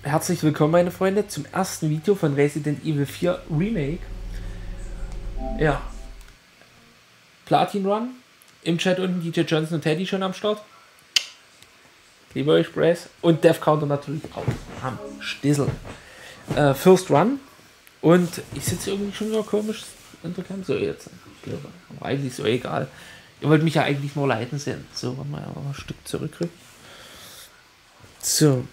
Herzlich willkommen, meine Freunde, zum ersten Video von Resident Evil 4 Remake. Ja, Platin Run. Im Chat unten DJ Johnson und Teddy schon am Start. Liebe euch, Brace. Und Death Counter natürlich auch am Stissel. First Run. Und ich sitze irgendwie schon wieder komisch in der Cam. So, jetzt. Aber eigentlich so egal. Ihr wollt mich ja eigentlich nur leiten sehen. So, wollen wir ja noch ein Stück zurückrücken. So.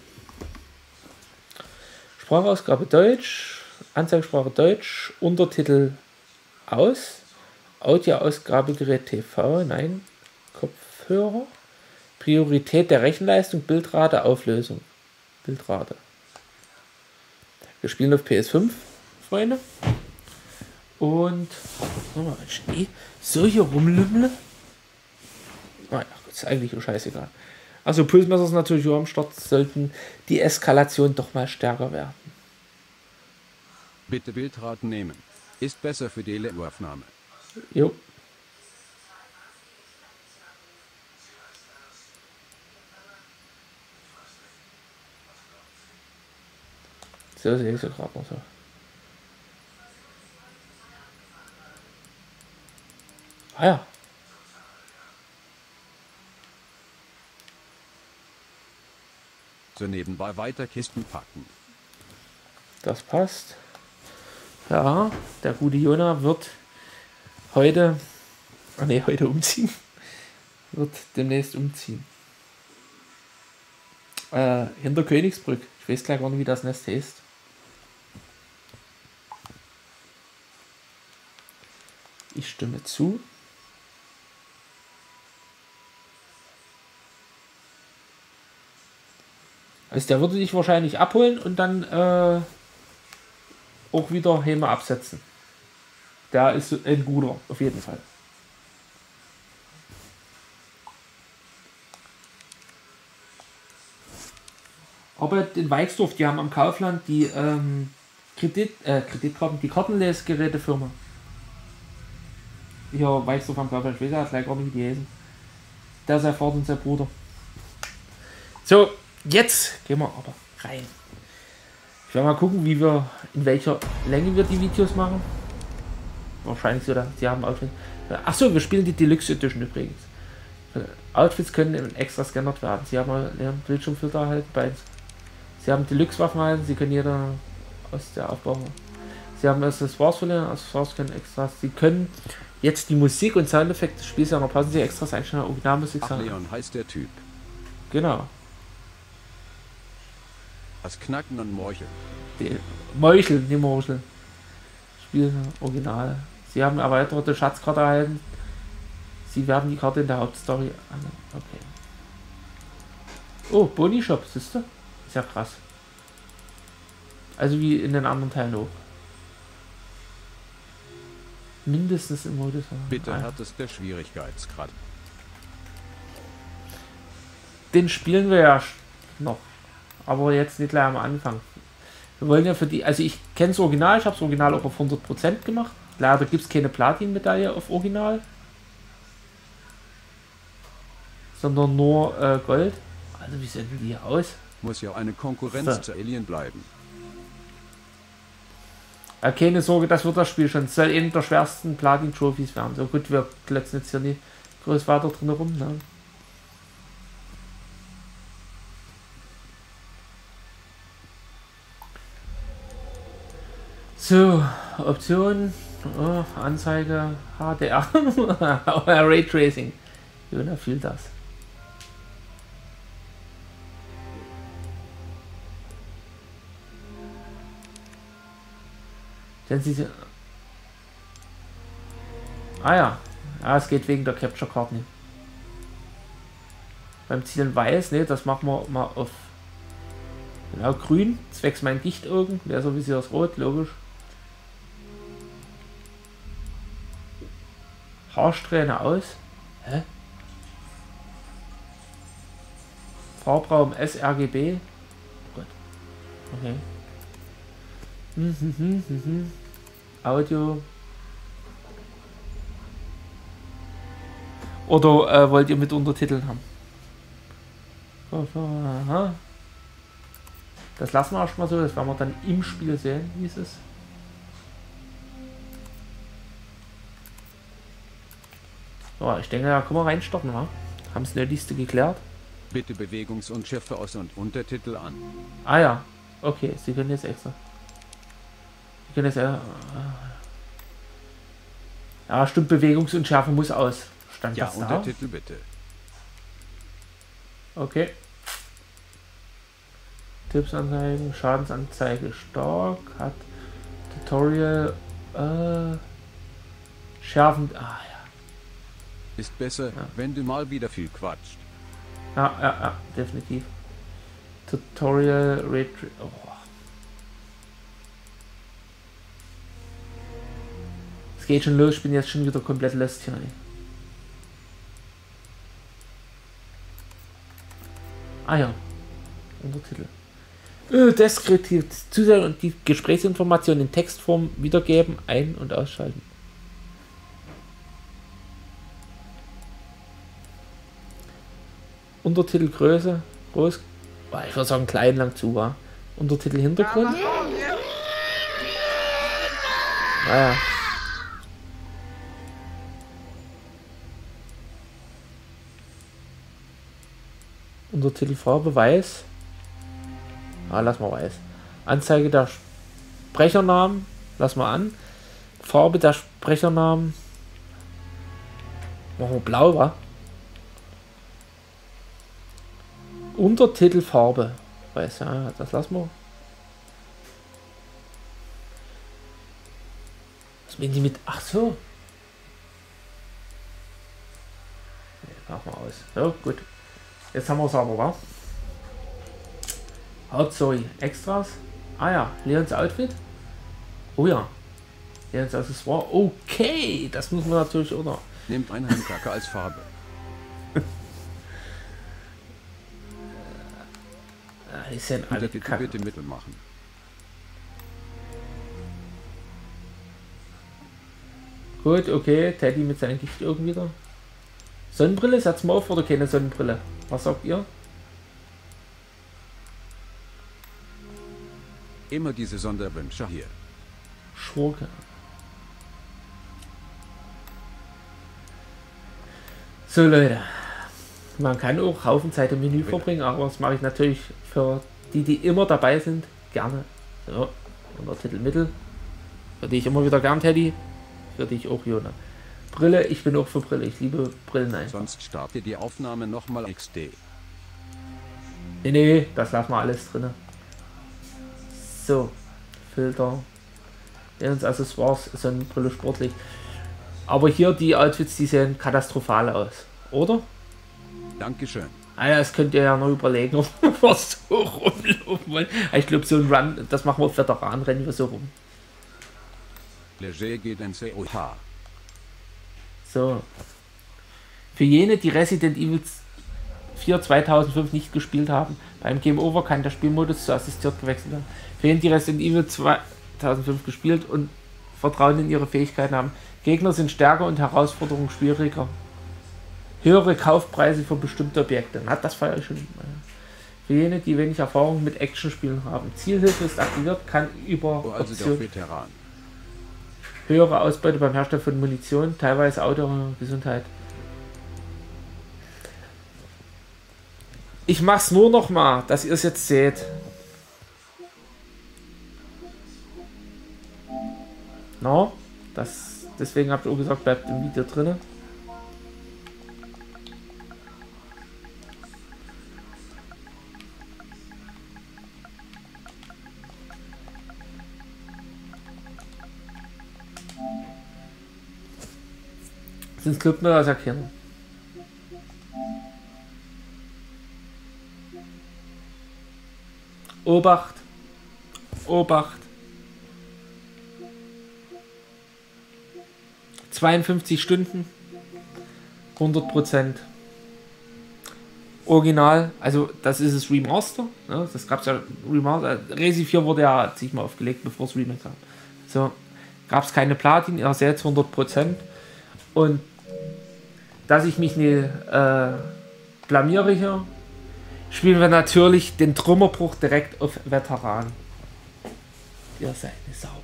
Sprachausgabe Deutsch, Anzeigesprache Deutsch, Untertitel aus, Audioausgabegerät TV, nein, Kopfhörer, Priorität der Rechenleistung, Bildrate, Auflösung, Bildrate. Wir spielen auf PS5, Freunde. Und, wenn ich so hier rumlümmle, naja, ist eigentlich nur scheißegal. Also Pulsmesser ist natürlich auch am Start, sollten die Eskalation doch mal stärker werden. Bitte Bildraten nehmen. Ist besser für die Aufnahme. Jo. So sehe ich so gerade noch so. Ah ja. So nebenbei weiter Kisten packen. Das passt. Ja, der gute Jona wird heute, heute umziehen. Wird demnächst umziehen. Hinter Königsbrück. Ich weiß gleich gar nicht, wie das Nest heißt. Ich stimme zu. Also der würde dich wahrscheinlich abholen und dann auch wieder Häme absetzen. Der ist ein guter, auf jeden Fall. Aber in Weixdorf, die haben am Kaufland die Kreditkarten, die Kartenlesgerätefirma. Hier Weixdorf am Kaufland, ich weiß ja gleich gar nicht, wie die heißen. Der ist sein Vater und sein Bruder. So, jetzt gehen wir aber rein. Ich werde mal gucken, wie wir, in welcher Länge wir die Videos machen. Wahrscheinlich so, dass sie haben Outfits. Achso, wir spielen die Deluxe Edition übrigens. Outfits können in extra gescannert werden. Sie haben einen Bildschirmfilter erhalten. Sie haben Deluxe-Waffen erhalten. Sie können jeder aus der Aufbau. Sie haben Accessoires verlieren. Accessoires können Extras. Sie können jetzt die Musik und Soundeffekte des Spiels noch passen. Sie Extras einstellen. Originalmusik. Ach, Leon heißt der Typ. Genau. Das Knacken und Morcheln. Die Meucheln, die Meucheln. Spiel Original. Sie haben erweiterte Schatzkarte erhalten. Sie werden die Karte in der Hauptstory an. Okay. Oh, Boni Shop, siehst du? Ist ja krass. Also wie in den anderen Teilen auch. Mindestens im Modus. Bitte härtester Schwierigkeitsgrad. Den spielen wir ja noch. Aber jetzt nicht gleich am Anfang. Wir wollen ja für die, also ich kenne das Original, ich habe das Original auch auf 100% gemacht. Leider gibt es keine Platin-Medaille auf Original. Sondern nur Gold. Also wie sehen die hier aus? Muss ja eine Konkurrenz zu Alien bleiben. Keine Sorge, das wird das Spiel schon. Es soll eine der schwersten Platin-Trophies werden. So gut, wir klotzen jetzt hier nicht groß weiter drin rum. Ne? So, Optionen, oh, Anzeige, HDR, Raytracing. Jona fühlt das. Denn sie. Ah ja. Ja, es geht wegen der Capture Card nicht. Beim Zielen weiß, ne, das machen wir mal auf genau grün, zwecks mein Dichtaugen, wäre sowieso das Rot, logisch. Haarsträhne aus. Hä? Farbraum sRGB. Gut. Okay. Audio. Oder wollt ihr mit Untertiteln haben? Aha. Das lassen wir erstmal so, das werden wir dann im Spiel sehen, wie es ist. Ja, ich denke, da können wir reinstarten, wa? Haben es Nötigste geklärt. Bitte Bewegungsunschärfe aus und Untertitel an. Ah ja, okay, Sie können jetzt extra. Sie können jetzt ja, stimmt, Bewegungsunschärfe muss aus. Stand Ja, das da? Untertitel bitte. Okay. Tipps anzeigen, Schadensanzeige stark, hat Tutorial, schärfend, ah ja. Ist besser, wenn du mal wieder viel quatscht. Ja, definitiv. Tutorial, oh. Es geht schon los, ich bin jetzt schon wieder komplett lost hier. Ah ja, Untertitel. Deskriptiv Zusatz und die Gesprächsinformationen in Textform wiedergeben, ein- und ausschalten. Untertitelgröße, groß, ich würde sagen klein, lang zu war. Untertitel Hintergrund. Naja. Untertitel Farbe weiß. Ah, lass mal weiß. Anzeige der Sprechernamen. Lass mal an. Farbe der Sprechernamen. Machen wir blau, wa? Untertitel Farbe. Weiß, ja, das lassen wir. Was meinen die mit? Ach so. Nee, machen wir aus. So, gut. Jetzt haben wir es aber, wa? Hauptstory, Extras. Ah ja, Leons Outfit. Oh ja. Leons Accessoire. Okay, das müssen wir natürlich auch noch. Nehmt eine Handkacke als Farbe. Ist ja alle Untertitel Kacke. bitte mittel machen. Gut, okay. Teddy mit seinen Gichtaugen wieder. Sonnenbrille, setzt mal auf oder keine Sonnenbrille? Was sagt ihr? Immer diese Sonderwünsche hier. Schurke. So Leute, man kann auch Haufen Zeit im Menü verbringen, aber das mache ich natürlich für die, die immer dabei sind, gerne. So, Untertitel Mittel. Für dich immer wieder gern, Teddy. Für dich auch, Jona. Brille, ich bin auch für Brille. Ich liebe Brillen einfach. Sonst startet die Aufnahme nochmal XD. Nee, das lassen wir alles drin. So, Filter. Leons Accessoires, Sonnenbrille, sportlich. Aber hier die Outfits, die sehen katastrophal aus, oder? Dankeschön. Ah ja, das könnt ihr ja noch überlegen, ob wir so rumlaufen wollen. Ich glaube, so ein Run, das machen wir auf Veteran, rennen wir so rum. Leger geht ein COH. So. Für jene, die Resident Evil 4 2005 nicht gespielt haben, beim Game Over kann der Spielmodus zu assistiert gewechselt werden. Für jene, die Resident Evil 2005 gespielt und Vertrauen in ihre Fähigkeiten haben, Gegner sind stärker und Herausforderungen schwieriger. Höhere Kaufpreise für bestimmte Objekte. Na, das feiere ich schon. Für jene, die wenig Erfahrung mit Actionspielen haben. Zielhilfe ist aktiviert, kann über Also der Veteran. höhere Ausbeute beim Herstellen von Munition, teilweise Auto und Gesundheit. Ich mach's nur noch mal, dass ihr es jetzt seht. No, deswegen habt ihr auch gesagt, bleibt im Video drin. Sonst klappt mir das erkennen. Obacht. Obacht. 52 Stunden. 100%. Original. Also das ist es Remaster. Ne? Das gab es ja Remaster. Resi 4 wurde ja zigmal aufgelegt, bevor es Remake kam. So. Gab es keine Platin. Ihr seht 100%. Und dass ich mich nicht blamiere hier. spielen wir natürlich den Trümmerbruch direkt auf Veteran. Ihr seid eine Sau.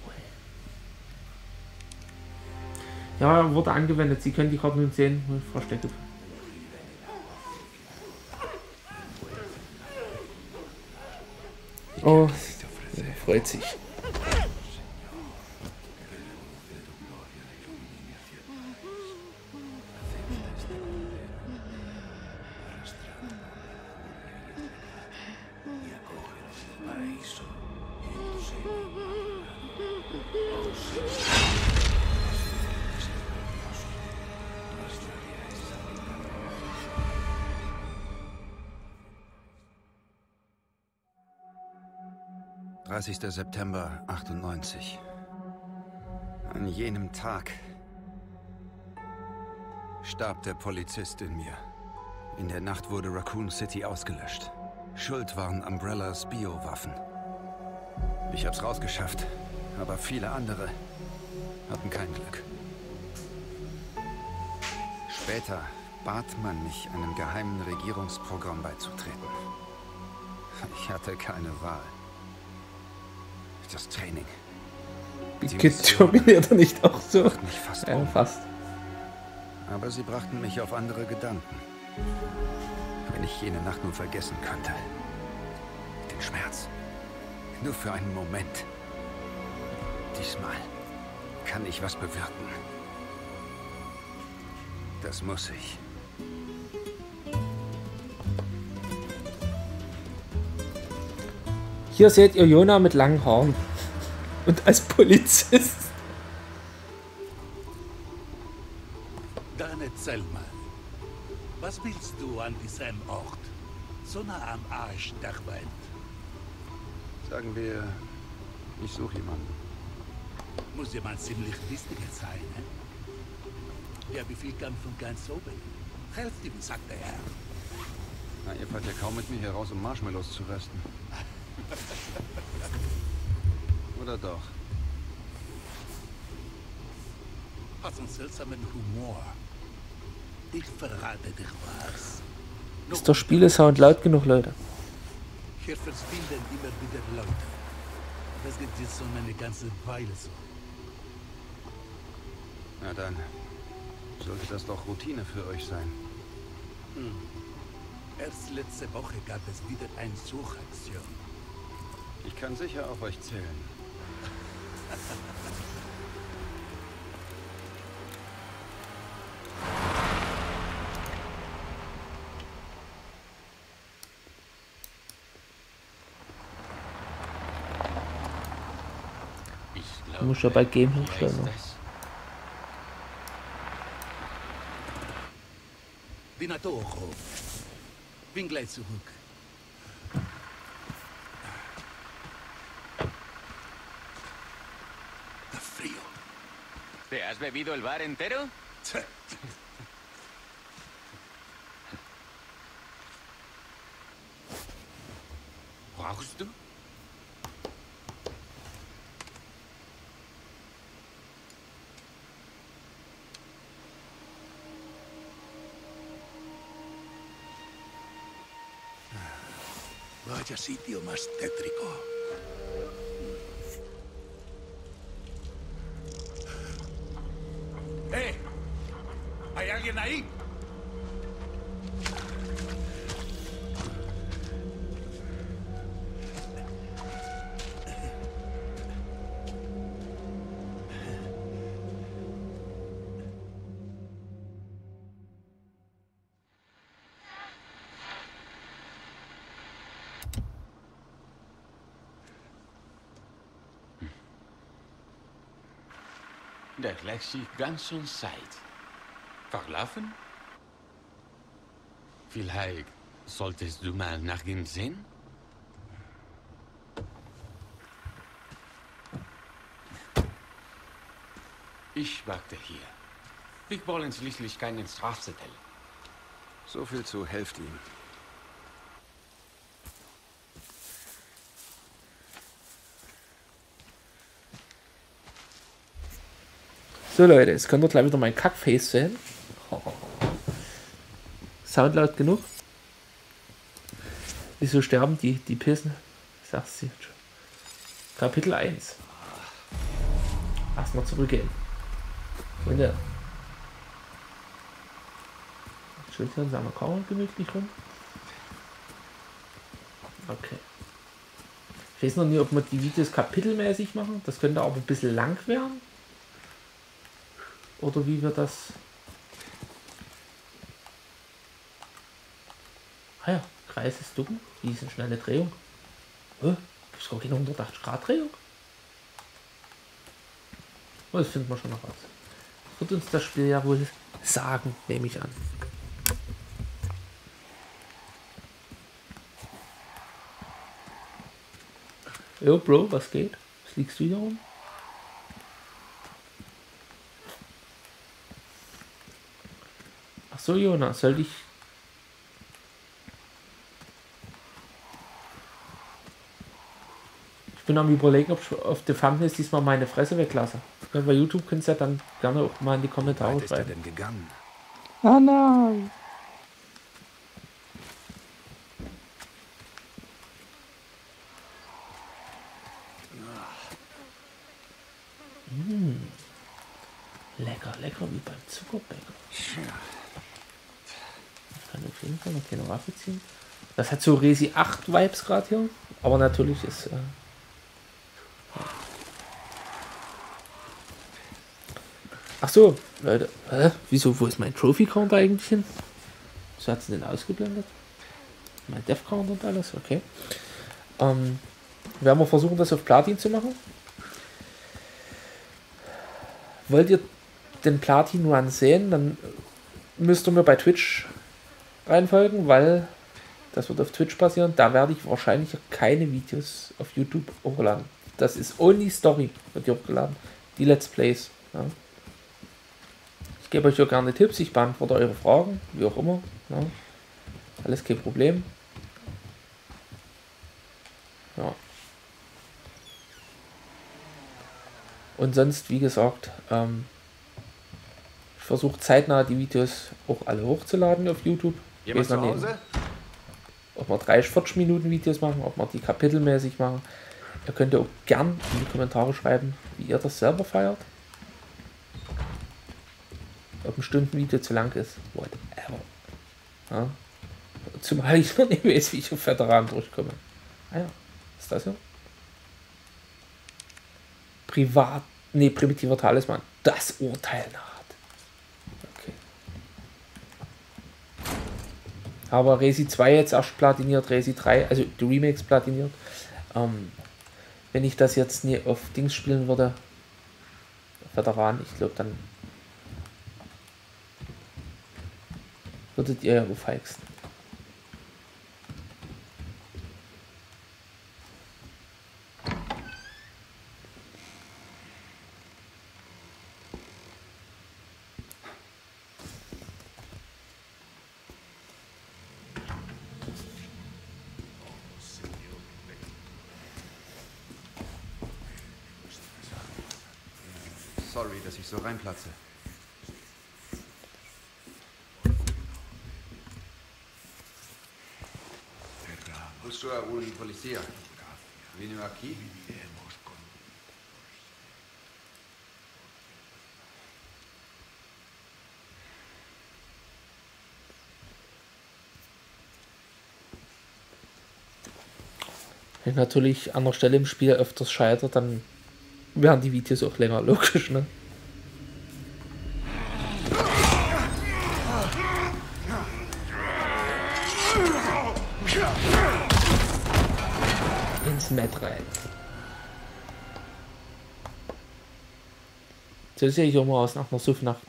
Ja, wurde angewendet. Sie können die Karte nun sehen. Verstecke. Oh, freut sich. September 98. An jenem Tag starb der Polizist in mir. In der Nacht wurde Raccoon City ausgelöscht. Schuld waren Umbrellas Biowaffen. Ich hab's rausgeschafft, aber viele andere hatten kein Glück. Später bat man mich, einem geheimen Regierungsprogramm beizutreten. Ich hatte keine Wahl. Das Training. Terminator nicht auch so? Mich fast ja, fast. Aber sie brachten mich auf andere Gedanken. Wenn ich jene Nacht nur vergessen könnte. Den Schmerz. Nur für einen Moment. Diesmal kann ich was bewirken. Das muss ich. Hier seht ihr Jonah mit langen Haaren. Und als Polizist. Dann erzähl mal. Was willst du an diesem Ort? So nah am Arsch der Welt. Sagen wir, ich suche jemanden. Muss jemand ziemlich wichtiger sein, ne? Der Befehl kam von ganz oben. Helft ihm, sagte er. Na, ihr fahrt ja kaum mit mir hier raus, um Marshmallows zu rösten. Oder doch? Hast einen seltsamen Humor. Ich verrate dich was. Ist der Spielesound laut genug, Leute? Hier verschwinden immer wieder Leute. Das geht jetzt schon eine ganze Weile so. Na dann, sollte das doch Routine für euch sein. Erst letzte Woche gab es wieder eine Suchaktion. Ich kann sicher auf euch zählen. Du musst ja bei Game hochstellen. Dinatoro. Bin gleich zurück. Está frío. ¿Te has bebido el bar entero? ¿Brauchst du? Vaya sitio más tétrico. ¿Hay alguien ahí? Der Lexi ganz schön Zeit. Verlaufen? Vielleicht solltest du mal nach ihm sehen? Ich warte hier. Wir wollen schließlich keinen Strafzettel. So viel zu helft ihm. So Leute, jetzt könnt ihr gleich wieder mein Kackface sehen. Sound laut genug. Wieso sterben die pissen? Sagst du jetzt schon. Kapitel 1. Erstmal zurückgehen. Und ja. Schön hier in seiner Kamera gemütlich rum. Okay. Ich weiß noch nicht, ob wir die Videos kapitelmäßig machen. Das könnte aber ein bisschen lang werden. Oder wie wir das... Ah ja, Kreis ist ducken. Wie ist eine schnelle Drehung? Oh, gibt es gar keine 180 Grad Drehung? Oh, das finden wir schon noch raus. Wird uns das Spiel ja wohl sagen, nehme ich an. Jo, Bro, was geht? Was liegst du hier rum? Ach so, Jonas, sollte ich... Ich bin am Überlegen, ob ich auf der Thumbnails diesmal meine Fresse weglasse. Ja, bei YouTube könnt ihr ja dann gerne auch mal in die Kommentare Weit ist er schreiben. denn gegangen? Oh nein. Lecker, lecker wie beim Zuckerbäcker. Ich kann auf jeden Fall noch keine Waffe ziehen. Das hat so Resi 8 Vibes gerade hier. Aber natürlich ist... Ach so, Leute. Wieso, wo ist mein Trophy-Count eigentlich hin? So hat sie den ausgeblendet. Mein Death-Count und alles, okay. Werden wir versuchen, das auf Platin zu machen. Wollt ihr den Platin Run sehen, dann müsst ihr mir bei Twitch reinfolgen, weil das wird auf Twitch passieren. Da werde ich wahrscheinlich keine Videos auf YouTube hochladen. Das ist only Story, wird hier hochgeladen. Die Let's Plays. Ja. Ich gebe euch ja gerne Tipps, ich beantworte eure Fragen, wie auch immer. Ja. Alles kein Problem. Ja. Und sonst, wie gesagt, ich versuche zeitnah die Videos auch alle hochzuladen auf YouTube. Jemand zu Hause? Ob wir 30-40 Minuten Videos machen, ob wir die kapitelmäßig machen. Ihr könnt ja auch gern in die Kommentare schreiben, wie ihr das selber feiert. Ob ein Stundenvideo zu lang ist, whatever. Ja. Zumal ich noch nicht weiß, wie ich auf Veteran durchkomme. Ah ja, was ist das hier? Primitiver Talisman. Das Urteil naht. Okay. Aber Resi 2 jetzt erst platiniert, Resi 3, also die Remakes platiniert. Wenn ich das jetzt nie auf Dings spielen würde, Veteran, ich glaube, dann würdet ihr ja aufheizen. Sorry, dass ich so reinplatze. Busco a un policía. Vino aquí. Wenn natürlich an der Stelle im Spiel öfters scheitert, dann werden die Videos auch länger, logisch, ne? Ins Met rein. So sehe ich auch mal aus nach einer Suffnacht.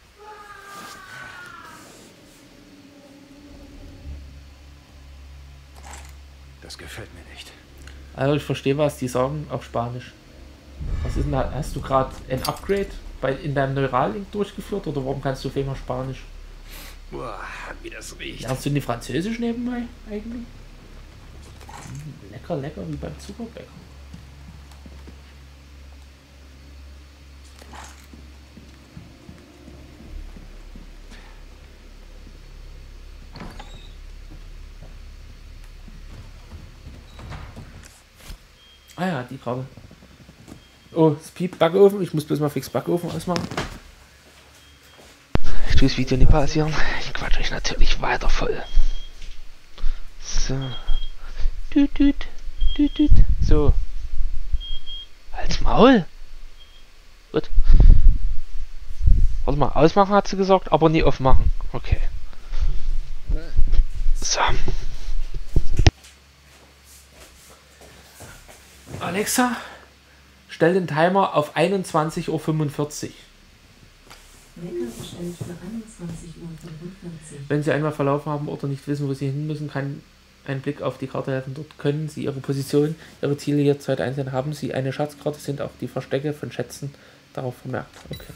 Das gefällt mir nicht. Also ich verstehe, was die sagen auf Spanisch. Was ist denn da? Hast du gerade ein Upgrade in deinem Neuralink durchgeführt oder warum kannst du auf einmal Spanisch? Boah, wie das riecht. Lernst du die Französisch nebenbei eigentlich? Lecker, lecker wie beim Zuckerbäcker. Ah ja, die Karte. Oh, es piept Backofen. Ich muss bloß mal fix Backofen ausmachen. Ich tue das Video nicht pausieren. Ich quatsch euch natürlich weiter voll. So. So. Halt's Maul. Gut. Warte mal, ausmachen hat sie gesagt, aber nie aufmachen. Okay. So. Alexa, stell den Timer auf 21:45 Uhr. Wenn Sie einmal verlaufen haben oder nicht wissen, wo Sie hin müssen, kann ein Blick auf die Karte helfen. Dort können Sie Ihre Position, Ihre Ziele jederzeit einsehen. Haben Sie eine Schatzkarte, sind auch die Verstecke von Schätzen darauf vermerkt. Okay.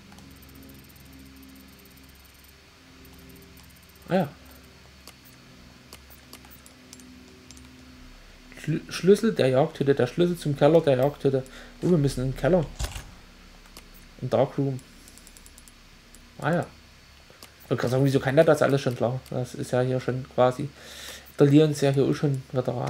Ah ja. Schlüssel der Jagdhütte, der Schlüssel zum Keller der Jagdhütte. Oh, wir müssen in den Keller. Im Darkroom. Ah ja. Ich wollte gerade sagen, wieso kann der das alles schon klar? Das ist ja hier schon quasi. Der Leon ist ja hier auch schon Veteran.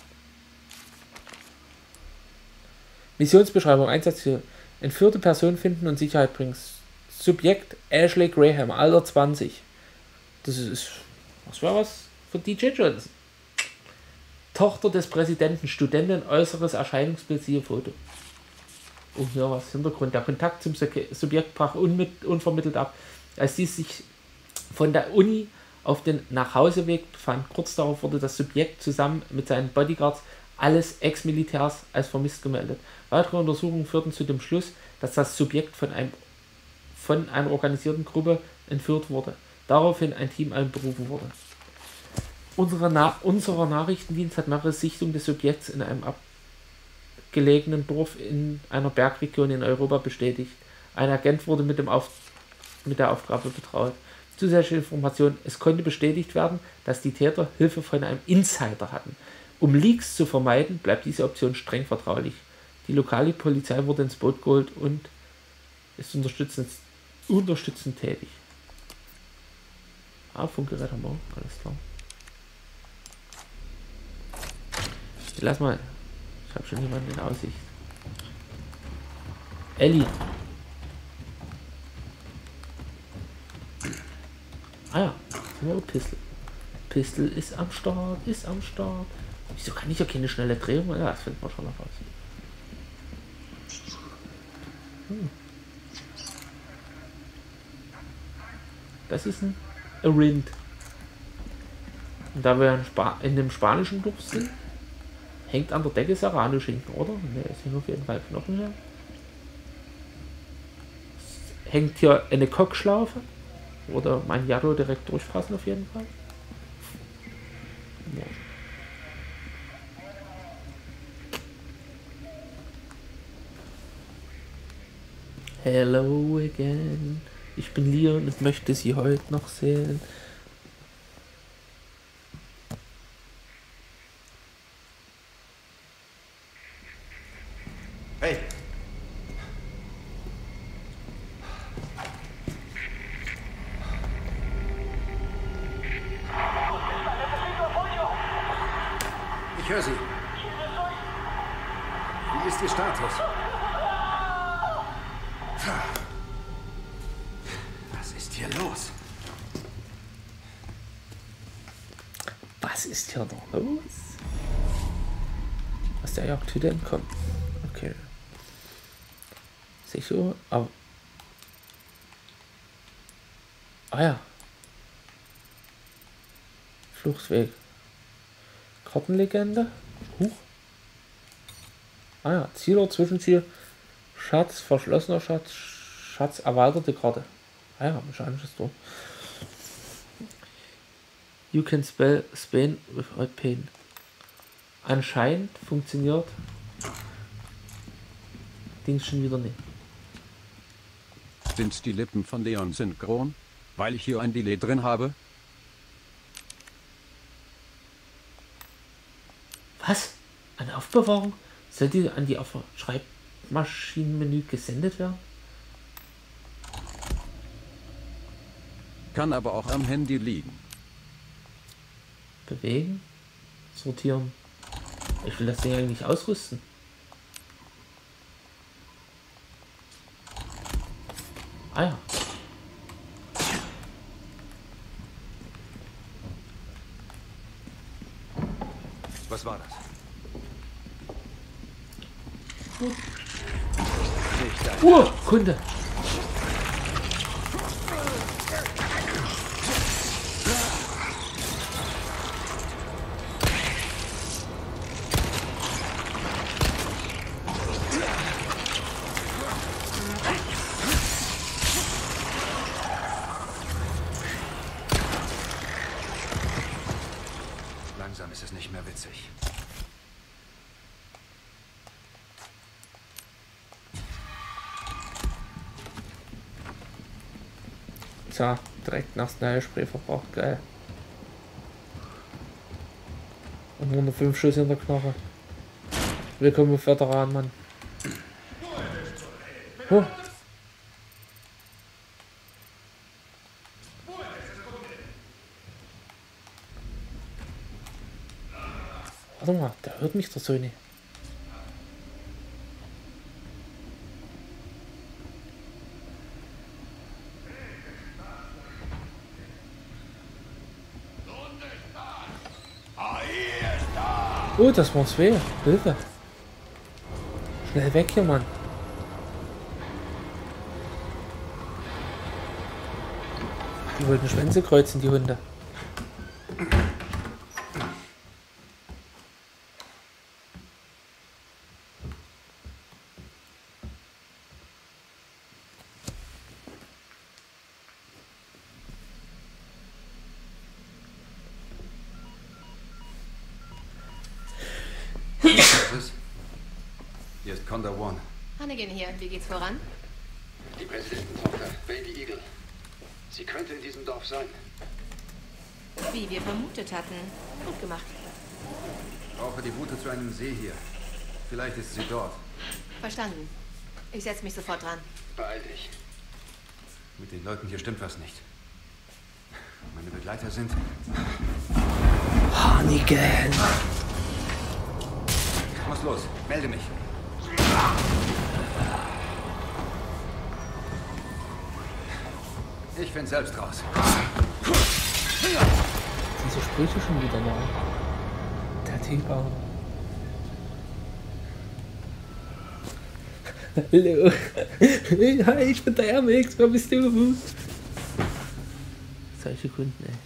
Missionsbeschreibung, Einsatzziel. Entführte Person finden und Sicherheit bringen. Subjekt Ashley Graham, Alter 20. Das ist. Was war was für DJ Johnson? Tochter des Präsidenten, Studentin, äußeres Erscheinungsbild, siehe Foto. Oh, hier was, Hintergrund. Der Kontakt zum Subjekt brach unvermittelt ab. Als dies sich von der Uni auf den Nachhauseweg befand, kurz darauf wurde das Subjekt zusammen mit seinen Bodyguards, alles Ex-Militärs, als vermisst gemeldet. Weitere Untersuchungen führten zu dem Schluss, dass das Subjekt von einer organisierten Gruppe entführt wurde. Daraufhin ein Team einberufen wurde. Unser Nachrichtendienst hat mehrere Sichtungen des Subjekts in einem abgelegenen Dorf in einer Bergregion in Europa bestätigt. Ein Agent wurde mit der Aufgabe betraut. Zusätzliche Informationen: Es konnte bestätigt werden, dass die Täter Hilfe von einem Insider hatten. Um Leaks zu vermeiden, bleibt diese Option streng vertraulich. Die lokale Polizei wurde ins Boot geholt und ist unterstützend tätig. Ah, Funkgerät haben wir, alles klar. Lass mal. Ich habe schon jemanden in Aussicht. Ellie. Ah ja. Oh, Pistol. Pistol ist am Start. Wieso kann ich ja keine schnelle Drehung? Ja, das finden wir schon noch raus. Das ist ein Rind. Und da wir in dem spanischen Dorf sind, hängt an der Decke Serrano-Schinken, oder? Ne, es hängt auf jeden Fall Knochen her. Es hängt hier eine Kochschlaufe. Oder mein Jado direkt durchpassen auf jeden Fall. Ja. Hello again. Ich bin Leon und möchte Sie heute noch sehen. Hey! Ich höre Sie. Wie ist Ihr Status? Was ist hier los? Was ist hier noch los? Aus der Jagdhütte entkommen. Okay. Sicher, aber. Ah ja. Fluchtweg. Kartenlegende. Huch. Ah ja, Ziel, Zwischenziel. Schatz, verschlossener Schatz. Schatz, erweiterte Karte. Ah ja, mechanisches Tor. You can spell Spain without pain. Anscheinend funktioniert Dings schon wieder nicht. Sind die Lippen von Leon synchron? Weil ich hier ein Delay drin habe? Was? Eine Aufbewahrung? Soll die an die Schreibmaschinenmenü gesendet werden? Kann aber auch am Handy liegen. Bewegen? Sortieren? Ich will das Ding eigentlich ausrüsten. Ah ja. Was war das? Kunde. Langsam ist es nicht mehr witzig. Tja, direkt nach Heilspray verbraucht, geil. Und nur noch 5 Schuss in der Knoche. Willkommen, Veteran, Mann. Oh. Warte mal, der hört mich, der Sony. Oh, das waren 2. Hilfe. Schnell weg hier, Mann. Die wollten Schwänze kreuzen, die Hunde. Hier ist Condor One. Hannigan hier. Wie geht's voran? Die Präsidententochter, Baby Eagle. Sie könnte in diesem Dorf sein. Wie wir vermutet hatten. Gut gemacht. Ich brauche die Route zu einem See hier. Vielleicht ist sie dort. Verstanden. Ich setze mich sofort dran. Beeil dich. Mit den Leuten hier stimmt was nicht. Meine Begleiter sind... Hannigan. Was los? Melde mich. Ich finde selbst raus. Diese Sprüche schon wieder mal. Der Typ auch. Hallo. Hi, ich bin der MX. Wer bist du? Solche Kunden, ey.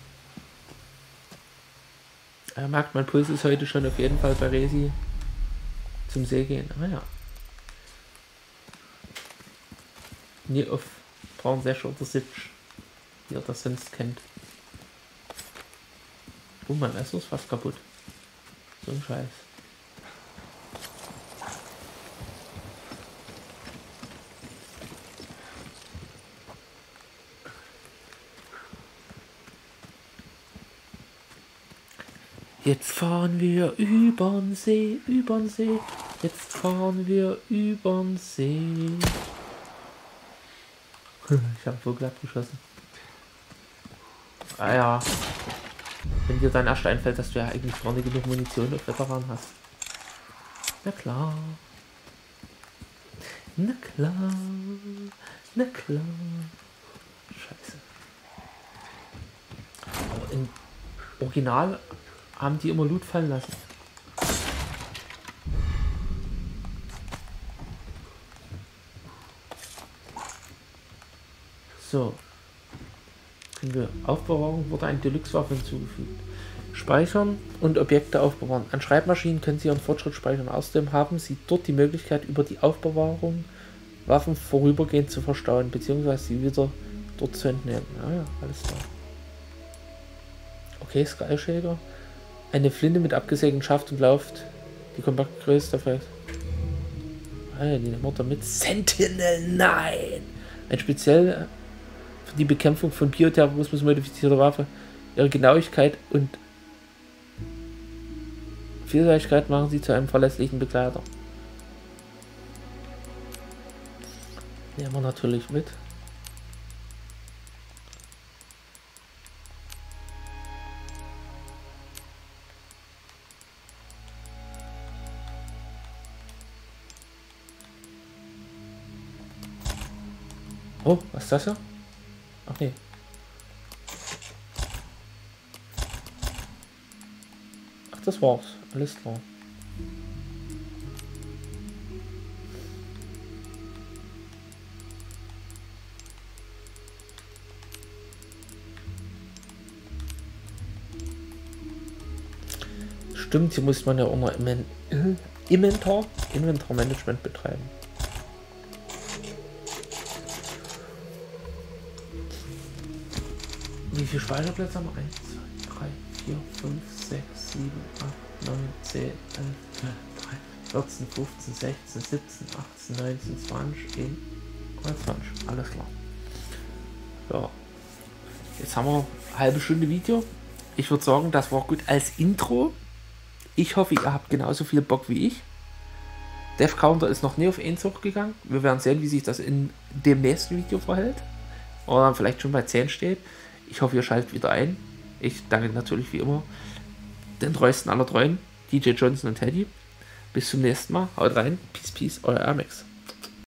Er merkt, mein Puls ist heute schon auf jeden Fall bei Resi zum See gehen. Ah ja. Nie auf Braunsesch oder Sitsch, wie ihr das sonst kennt. Oh, mein Messer ist fast kaputt. So ein Scheiß. Jetzt fahren wir übern See, übern See. Jetzt fahren wir übern See. Ich habe Vogel abgeschossen. Ah ja. Wenn dir dann erst einfällt, dass du ja eigentlich gar nicht genug Munition auf Veteran hast. Na klar. Na klar. Na klar. Scheiße. Aber im Original haben die immer Loot fallen lassen. So. Können wir Aufbewahrung, wurde eine Deluxe-Waffe hinzugefügt. Speichern und Objekte aufbewahren. An Schreibmaschinen können Sie Ihren Fortschritt speichern. Außerdem haben Sie dort die Möglichkeit, über die Aufbewahrung Waffen vorübergehend zu verstauen, beziehungsweise sie wieder dort zu entnehmen. Ah ja, alles klar. Okay, Skyshaker. Eine Flinte mit abgesägtem Schaft und Lauft. Die Kompaktgröße dafür. Ah ja, die nehmen wir damit. Sentinel 9! Ein speziell für die Bekämpfung von Bioterrorismus modifizierter Waffe. Ihre Genauigkeit und Vielseitigkeit machen sie zu einem verlässlichen Begleiter. Nehmen wir natürlich mit. Oh, was ist das hier? Ach nee. Ach, das war's. Alles klar. Stimmt, hier muss man ja auch noch Inventarmanagement betreiben. Wie viele Speicherplätze haben wir? 1, 2, 3, 4, 5, 6, 7, 8, 9, 10, 11, 12, 13, 14, 15, 16, 17, 18, 19, 20, 21. Alles klar. Ja. Jetzt haben wir eine halbe Stunde Video. Ich würde sagen, das war gut als Intro. Ich hoffe, ihr habt genauso viel Bock wie ich. Death Counter ist noch nie auf 1 hochgegangen. Wir werden sehen, wie sich das in dem nächsten Video verhält. Oder vielleicht schon bei 10 steht. Ich hoffe, ihr schaltet wieder ein. Ich danke natürlich wie immer den treuesten aller Treuen, DJ Johnson und Teddy. Bis zum nächsten Mal. Haut rein. Peace, peace, euer Amex.